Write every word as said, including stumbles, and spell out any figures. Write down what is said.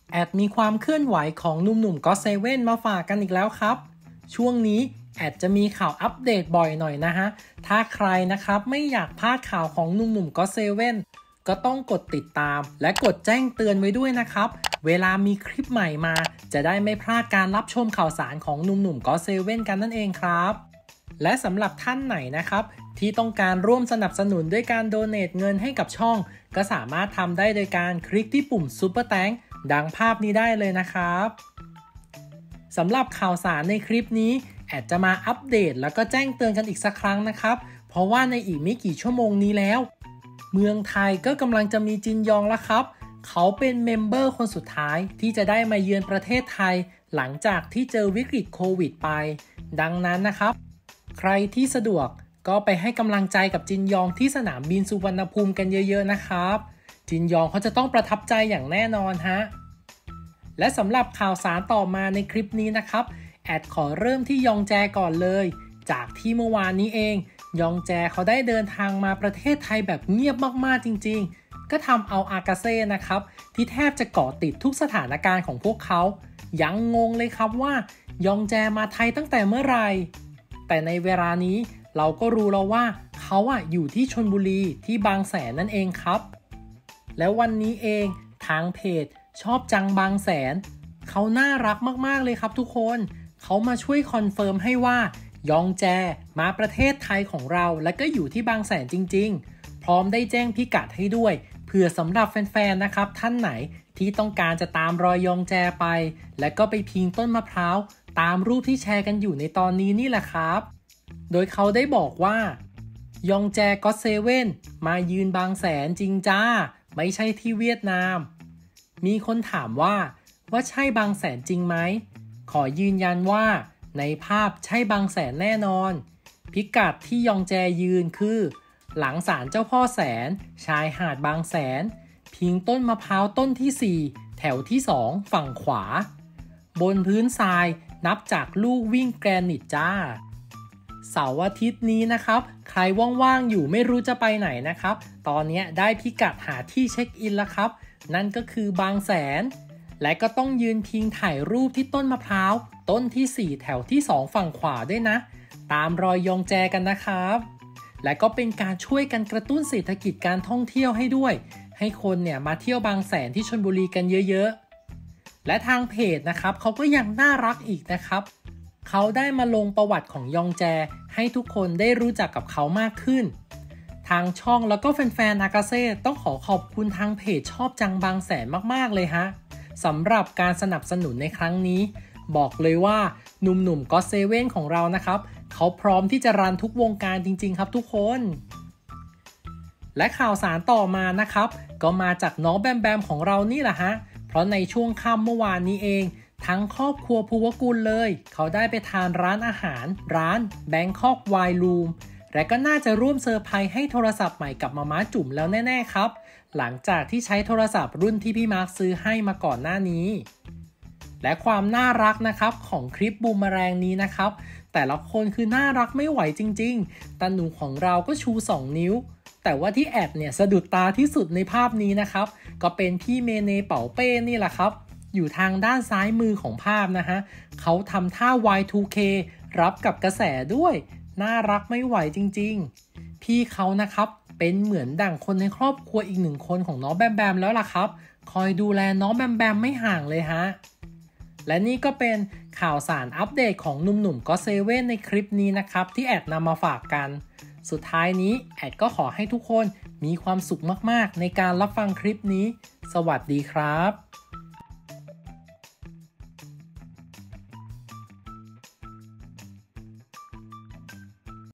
แอดมีความเคลื่อนไหวของหนุ่มๆก็เซเว่นมาฝากกันอีกแล้วครับช่วงนี้แอดจะมีข่าวอัปเดตบ่อยหน่อยนะฮะถ้าใครนะครับไม่อยากพลาดข่าวของหนุ่มๆก็เซเว่นก็ต้องกดติดตามและกดแจ้งเตือนไว้ด้วยนะครับเวลามีคลิปใหม่มาจะได้ไม่พลาดการรับชมข่าวสารของหนุ่มๆก็เซเว่นกันนั่นเองครับและสำหรับท่านไหนนะครับที่ต้องการร่วมสนับสนุนด้วยการโดเนทเงินให้กับช่องก็สามารถทำได้โดยการคลิกที่ปุ่มซุปเปอร์แตงดังภาพนี้ได้เลยนะครับสำหรับข่าวสารในคลิปนี้แอดจะมาอัปเดตแล้วก็แจ้งเตือนกันอีกสักครั้งนะครับเพราะว่าในอีกไม่กี่ชั่วโมงนี้แล้วเมืองไทยก็กำลังจะมีจินยองแล้วครับเขาเป็นเมมเบอร์คนสุดท้ายที่จะได้มาเยือนประเทศไทยหลังจากที่เจอวิกฤตโควิดไปดังนั้นนะครับใครที่สะดวกก็ไปให้กำลังใจกับจินยองที่สนามบินสุวรรณภูมิกันเยอะๆนะครับจินยองเขาจะต้องประทับใจอย่างแน่นอนฮะและสำหรับข่าวสารต่อมาในคลิปนี้นะครับแอดขอเริ่มที่ยองแจก่อนเลยจากที่เมื่อวานนี้เองยองแจเขาได้เดินทางมาประเทศไทยแบบเงียบมากๆจริงๆก็ทำเอาอากาเซ่นะครับที่แทบจะเกาะติดทุกสถานการณ์ของพวกเขายังงงเลยครับว่ายองแจมาไทยตั้งแต่เมื่อไหร่แต่ในเวลานี้เราก็รู้แล้วว่าเขาอะอยู่ที่ชลบุรีที่บางแสนนั่นเองครับแล้ววันนี้เองทางเพจชอบจังบางแสนเขาน่ารักมากๆเลยครับทุกคนเขามาช่วยคอนเฟิร์มให้ว่ายองแจมาประเทศไทยของเราและก็อยู่ที่บางแสนจริงๆพร้อมได้แจ้งพิกัดให้ด้วยเผื่อสำหรับแฟนๆนะครับท่านไหนที่ต้องการจะตามรอยยองแจไปและก็ไปพิงต้นมะพร้าวตามรูปที่แชร์กันอยู่ในตอนนี้นี่แหละครับโดยเขาได้บอกว่ายองแจก็เซเว่นมายืนบางแสนจริงจ้าไม่ใช่ที่เวียดนามมีคนถามว่าว่าใช่บางแสนจริงไหมขอยืนยันว่าในภาพใช่บางแสนแน่นอนพิกัดที่ยองแจยืนคือหลังศาลเจ้าพ่อแสนชายหาดบางแสนพิงต้นมะพร้าวต้นที่สี่แถวที่สองฝั่งขวาบนพื้นทรายนับจากลูกวิ่งแกรนิตจ้าเสาร์อาทิตย์นี้นะครับใครว่างๆอยู่ไม่รู้จะไปไหนนะครับตอนนี้ได้พิกัดหาที่เช็คอินแล้วครับนั่นก็คือบางแสนและก็ต้องยืนพิงถ่ายรูปที่ต้นมะพร้าวต้นที่สี่แถวที่สองฝั่งขวาด้วยนะตามรอยยองแจกันนะครับและก็เป็นการช่วยกันกระตุ้นเศรษฐกิจการท่องเที่ยวให้ด้วยให้คนเนี่ยมาเที่ยวบางแสนที่ชลบุรีกันเยอะๆและทางเพจนะครับเขาก็ยังน่ารักอีกนะครับเขาได้มาลงประวัติของยองแจให้ทุกคนได้รู้จักกับเขามากขึ้นทางช่องแล้วก็แฟนๆอากาเซ่ต้องขอขอบคุณทางเพจชอบจังบางแสนมากๆเลยฮะสำหรับการสนับสนุนในครั้งนี้บอกเลยว่าหนุ่มๆก็เซเว่นของเรานะครับเขาพร้อมที่จะรันทุกวงการจริงๆครับทุกคนและข่าวสารต่อมานะครับก็มาจากน้องแบมแบมของเรานี่แหละฮะเพราะในช่วงค่ำเมื่อวานนี้เองทั้งครอบครัวภูวกุลเลยเขาได้ไปทานร้านอาหารร้าน Bangkok Wine Room และก็น่าจะร่วมเซอร์ไพรส์ให้โทรศัพท์ใหม่กับมาม่าจุ๋มแล้วแน่ๆครับหลังจากที่ใช้โทรศัพท์รุ่นที่พี่มาร์คซื้อให้มาก่อนหน้านี้และความน่ารักนะครับของคลิปบูมเมอแรงนี้นะครับแต่ละคนคือน่ารักไม่ไหวจริงๆตาหนูของเราก็ชูสองนิ้วแต่ว่าที่แอดเนี่ยสะดุดตาที่สุดในภาพนี้นะครับก็เป็นพี่เมเนเป๋าเป้นี่แหละครับอยู่ทางด้านซ้ายมือของภาพนะฮะเขาทำท่า วาย ทู เค รับกับกระแสด้วยน่ารักไม่ไหวจริงๆพี่เขานะครับเป็นเหมือนดั่งคนในครอบครัวอีกหนึ่งคนของน้องแบมแบมแล้วล่ะครับคอยดูแลน้องแบมแบมไม่ห่างเลยฮะและนี่ก็เป็นข่าวสารอัปเดตของหนุ่มๆก็เซเว่นในคลิปนี้นะครับที่แอดนำมาฝากกันสุดท้ายนี้แอดก็ขอให้ทุกคนมีความสุขมากๆในการรับฟังคลิปนี้สวัสดีครับ